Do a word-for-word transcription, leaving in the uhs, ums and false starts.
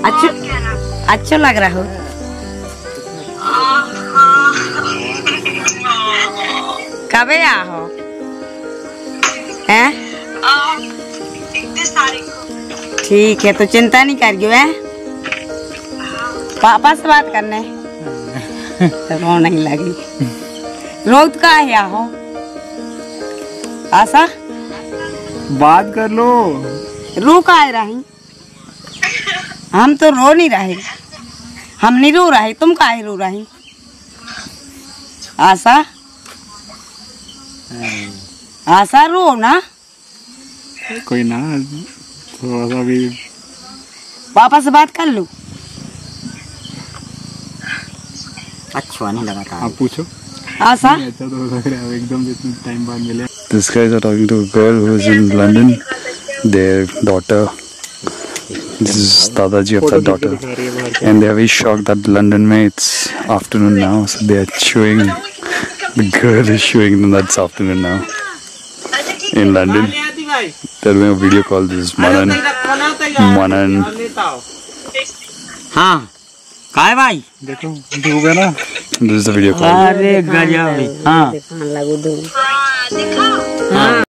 अच्छा अच्छा लग रहा हो। कब आ हो हैं? ठीक है, तो चिंता नहीं करियो है। पापा से बात करने रो नहीं लगी। रोत का है हो आशा, बात कर लो। रो का आ रही? हम तो रो नहीं रहे, हम नहीं रो रहे, तुम काहे रो रही? आशा आशा रो ना। कोई ना, थोड़ा सा भी पापा से बात कर लो। अच्छा नहीं लगा था। आप पूछो। आशा अच्छा तो लग रहा है एकदम इतने टाइम बाद मिले। These guys are talking to a girl who is in London. Their daughter, this is Dadaji of that daughter, and they are very shocked that London mein it's afternoon now, so they are showing, the girl is showing them that it's afternoon now in London. They're doing a video call. This is Manan. Manan. हाँ काय भाई देखो डूब है ना। This is the video call. अरे गजब। हाँ